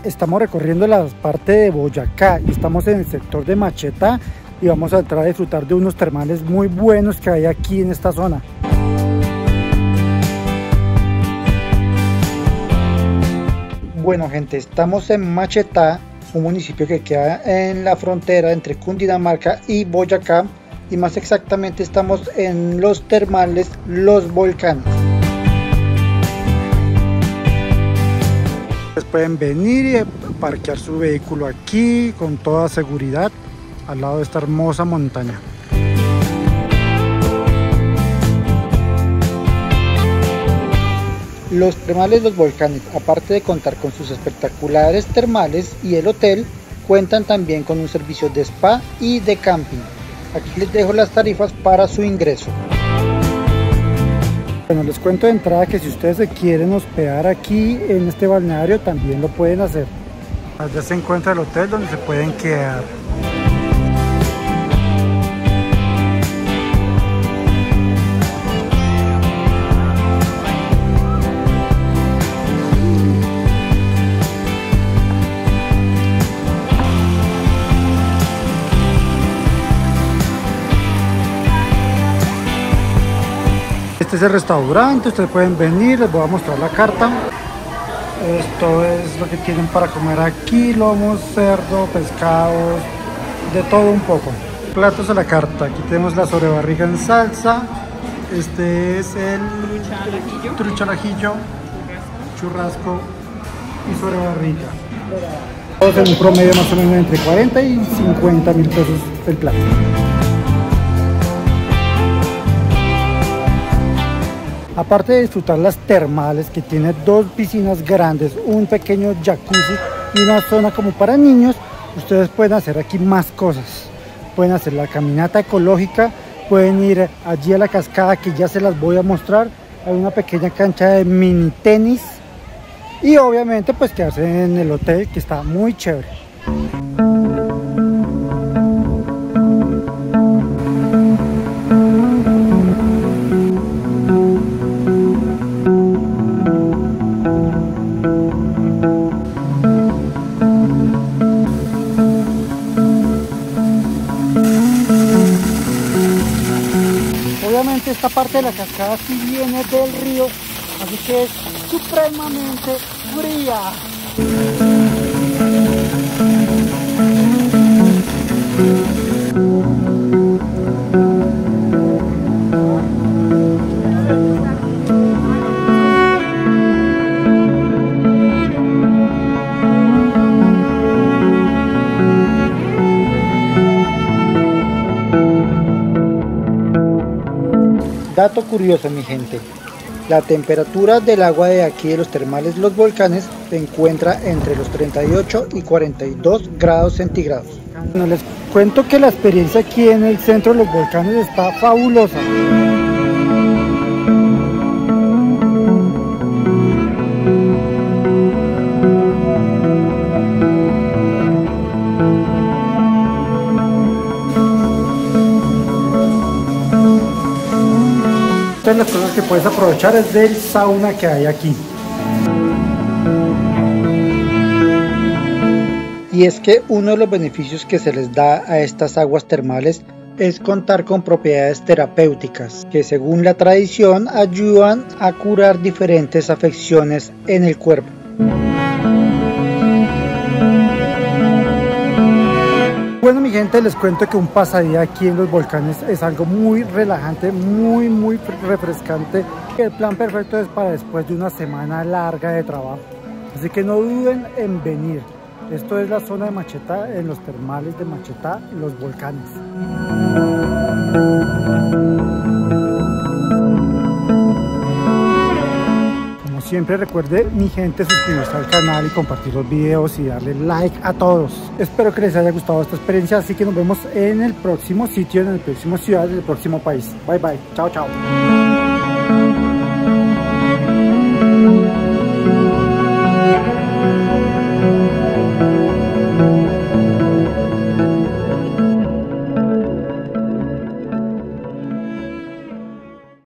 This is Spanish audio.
estamos recorriendo la parte de Boyacá y estamos en el sector de Machetá y vamos a entrar a disfrutar de unos termales muy buenos que hay aquí en esta zona. Bueno gente, estamos en Machetá, un municipio que queda en la frontera entre Cundinamarca y Boyacá, y más exactamente estamos en los termales Los Volcanes. Ustedes pueden venir y parquear su vehículo aquí con toda seguridad al lado de esta hermosa montaña. Los termales Los Volcanes, aparte de contar con sus espectaculares termales y el hotel, cuentan también con un servicio de spa y de camping. Aquí les dejo las tarifas para su ingreso. Bueno, les cuento de entrada que si ustedes se quieren hospedar aquí en este balneario también lo pueden hacer. Allá se encuentra el hotel donde se pueden quedar. Este es el restaurante, ustedes pueden venir, les voy a mostrar la carta. Esto es lo que tienen para comer aquí: lomo, cerdo, pescados, de todo un poco. Platos a la carta, aquí tenemos la sobrebarriga en salsa. Este es el trucha al ajillo, churrasco y sobrebarriga. Todos en un promedio más o menos entre 40 y 50 mil pesos el plato. Aparte de disfrutar las termales, que tiene dos piscinas grandes, un pequeño jacuzzi y una zona como para niños, ustedes pueden hacer aquí más cosas. Pueden hacer la caminata ecológica, pueden ir allí a la cascada que ya se las voy a mostrar. Hay una pequeña cancha de mini tenis y obviamente pues quedarse en el hotel, que está muy chévere. Obviamente esta parte de la cascada sí viene del río, así que es supremamente fría. Dato curioso, mi gente, la temperatura del agua de aquí de los termales Los Volcanes se encuentra entre los 38 y 42 grados centígrados. Bueno, les cuento que la experiencia aquí en el centro de Los Volcanes está fabulosa. Una de las cosas que puedes aprovechar es del sauna que hay aquí. Y es que uno de los beneficios que se les da a estas aguas termales es contar con propiedades terapéuticas que, según la tradición, ayudan a curar diferentes afecciones en el cuerpo. Bueno, mi gente, les cuento que un pasadía aquí en Los Volcanes es algo muy relajante, muy refrescante. El plan perfecto es para después de una semana larga de trabajo, así que no duden en venir. Esto es la zona de Machetá, en los termales de Machetá, Los Volcanes. Siempre recuerde, mi gente, suscribirse al canal y compartir los videos y darle like a todos. Espero que les haya gustado esta experiencia, así que nos vemos en el próximo sitio, en el próximo ciudad, en el próximo país. Bye bye, chao chao.